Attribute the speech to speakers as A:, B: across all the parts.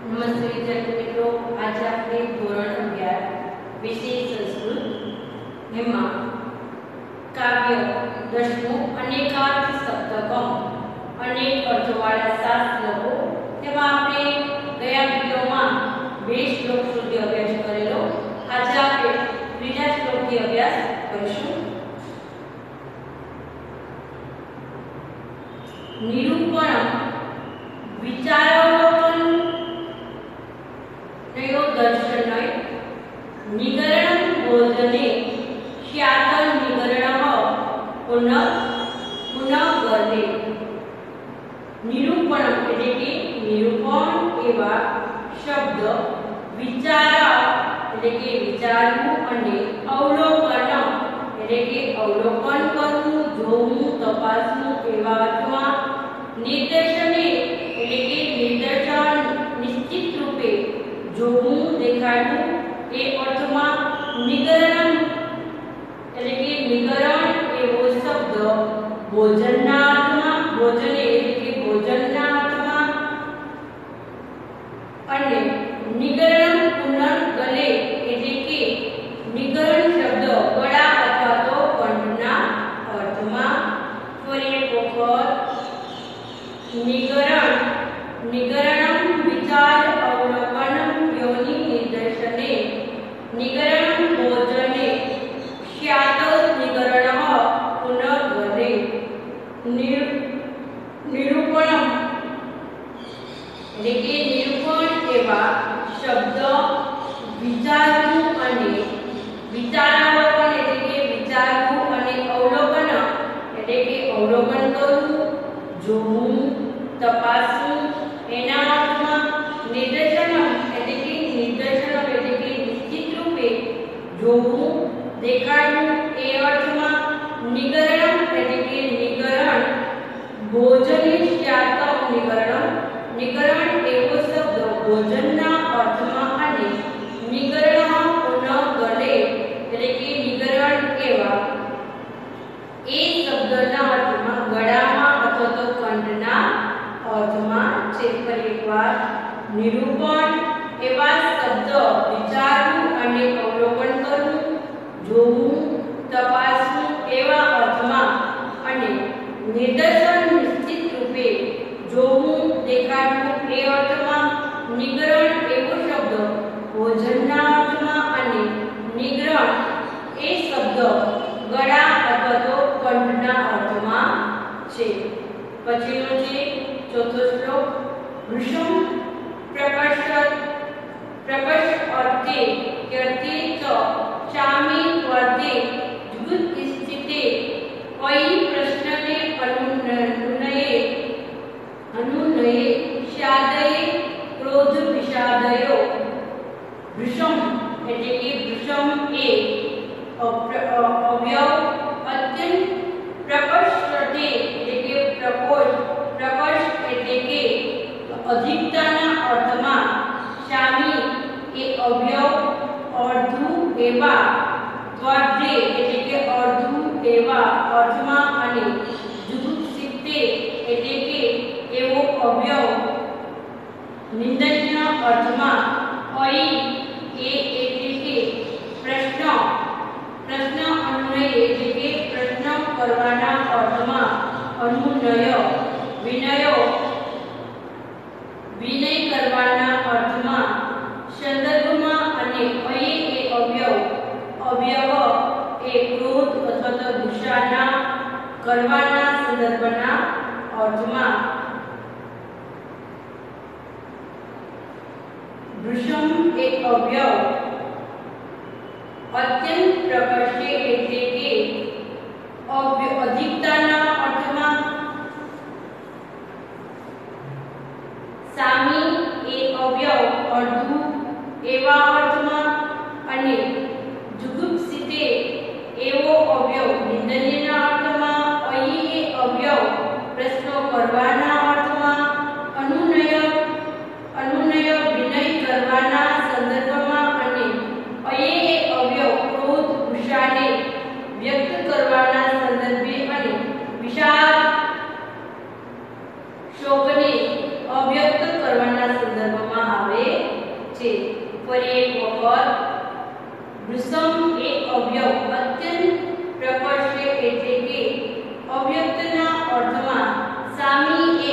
A: નમસ્તે વિદ્યાર્થી મિત્રો, આજે આપણે ધોરણ 11 વિષય સંસ્કૃત એમાં કાવ્ય 10મું અનેકાર્થ સપ્તકમ અનેક અર્થવાળા 7 શ્લોકો તેમાં આપણે ગયા વિડિયોમાં 2 શ્લોક સુધી અભ્યાસ કરેલો. આજે આપણે ત્રીજા શ્લોકથી અભ્યાસ કરીશું. નિરૂપણ વિચારાવલોકન નયો દર્શનય નિગરણ ભોજને શ્યાતલ નિગરણ પુનઃ ગર્ભે. નિરૂપણ એટલે કે નિરૂપણ એવા શબ્દ વિચાર એટલે કે વિચારવું અને અવલોકન એટલે કે અવલોકન કરવું, જોવું, તપાસવું એવા અર્થમાં નિર્દેશને એટલે કે નિર્દેશન નિશ્ચિત રૂપે જોવું, દેખાડવું એ અર્થમાં નિગરણ એટલે કે નિગરણ એવો શબ્દ ભોજનના અર્થમાં, ભોજન એટલે કે ભોજનના અર્થમાં અને નિગરણ પુનર્ગલે એટલે કે નિગરણ શબ્દ ગળા અથવા તો કંઠના અર્થમાં. ફરી એક વખત નિગરણ નિગરણમ વિચાર અવલોકનમ યોનિ નિદર્શને નિગરણ ભોજને શ્યાતલ નિગરણ પુનર્ગલે. નિરૂપણમ એટલે કે નિરૂપણ એવા શબ્દ વિચારવું અને વિચારાવલોકન એટલે કે વિચારવું અને અવલોકન એટલે કે અવલોકન કરવું, જોવું, તપાસવું એના અર્થમાં નિર્દેશનમ એટલે કે નિર્દેશનમ એટલે કે નિશ્ચિત રૂપે જોવું, દેખાડવું એ અર્થમાં નિગરણમ એટલે કે નિગરણ ભોજને શ્યાતમ નિગરણ નિગરણ એવો શબ્દ ભોજનના અર્થમાં અને નિગરણ પુનઃગલે એટલે કે નિગરણ એવા એ શબ્દના અર્થમાં ગળામાં અથવા તો કંઠના અર્થમાં છે. ફરી એકવાર નિરૂપણ એવા શબ્દ વિચારવું અને અવલોકન કરવું, જોવું, તપાસવું એવા અર્થમાં અને નિદર્શન નિશ્ચિત રૂપે જોવું, દેખાડવું એ અર્થમાં નિગરણ એવો શબ્દ ભોજનના અર્થમાં અને નિગરણ એ શબ્દ ગળા અથવા તો કંઠના અર્થમાં છે. પછીનો છે ચોથો શ્લોક. વૃષમ પ્રકર્ષ અર્થે કર્તે ચ ચામી વર્તે જુગુત સ્થિતે કઈ પ્રશ્નને અનુનયે શાદયે ક્રોધ વિષાદયો. વૃષમ એટલે કે વૃષમ એ અવ્યવ અત્યંત પ્રકર્ષતે એટલે કે પ્રકર્ષ એટલે કે અધિકતાના અર્થમાં, શામી એ અવ્યવ અર્ધું એવા, ત્વર્ધે એટલે કે અર્ધું એવા અર્થમાં અને જુગુપ્સિતે એટલે કે એવો અવ્યવ નિંદનીય અર્થમાં. અઈ એ એટલે કે પ્રશ્ન અનુનય એટલે કે પ્રશ્ન કરવાના અર્થમાં, અનુનય વિનય કરવાના અર્થમાં, સંદર્ભમાં અને અઈ એ અવ્યવ એ ક્રોધ અથવા તો ગુસ્સાના કરવાના સંદર્ભના અર્થમાં. વૃષમ એ અવ્યવ અત્યંત પ્રકર્ષે એટલે કે અધિકતાના અર્થમાં. સામી એ અવ્યવ અર્ધું એવા અર્થમાં અને જુગુપ્સિતે એવો અવ્યવ નિંદનીયના અર્થમાં. અહી એ અવ્યવ પ્રશ્નો કરવાના અર્થમાં. અનુનય વિનય કરવાના સંદર્ભમાં અને અયે એ અવ્યવ ક્રોધ ગુસ્સાને વ્યક્ત કરવાના સંદર્ભે અને વિષાદ શોકને અવ્યક્ત કરવાના સંદર્ભમાં આવે ફરી એક વખત વૃષમ એ અવયવ અત્યંત પ્રકટ છે એટલે કે અવ્યક્તના અર્થમાં સામી એ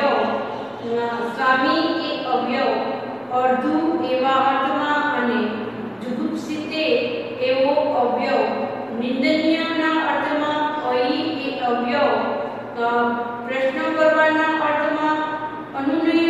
A: અવયવ અર્ધું એવા અર્થમાં અને જુગુપ્સિતે એવો અવયવ નિંદનીયના અર્થમાં અહી એ અવયવ પ્રશ્ન કરવાના અર્થમાં અનુનય